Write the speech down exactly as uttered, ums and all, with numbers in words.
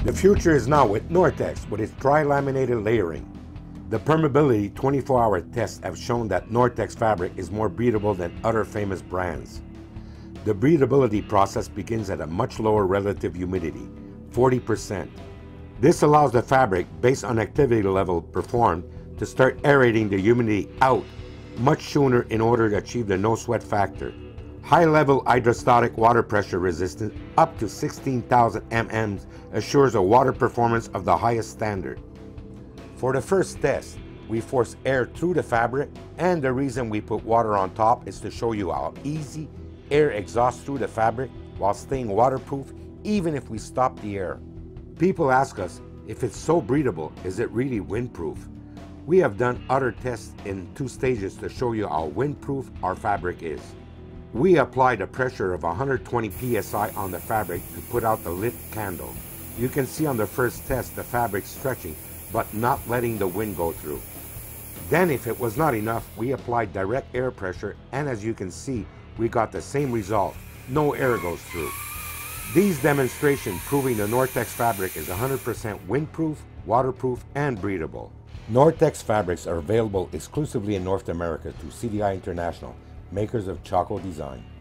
The future is now with Nortex with its dry laminated layering. The permeability twenty-four hour tests have shown that Nortex fabric is more breathable than other famous brands. The breathability process begins at a much lower relative humidity, forty percent. This allows the fabric, based on activity level performed, to start aerating the humidity out much sooner in order to achieve the no sweat factor. High-level hydrostatic water pressure resistance up to sixteen thousand millimeters assures a water performance of the highest standard. For the first test, we force air through the fabric, and the reason we put water on top is to show you how easy air exhausts through the fabric while staying waterproof even if we stop the air. People ask us, if it's so breathable, is it really windproof? We have done other tests in two stages to show you how windproof our fabric is. We applied a pressure of one hundred twenty P S I on the fabric to put out the lit candle. You can see on the first test the fabric stretching but not letting the wind go through. Then, if it was not enough, we applied direct air pressure, and as you can see, we got the same result. No air goes through. These demonstrations proving the Nortex fabric is one hundred percent windproof, waterproof, and breathable. Nortex fabrics are available exclusively in North America through C D I International, makers of Chaco Design.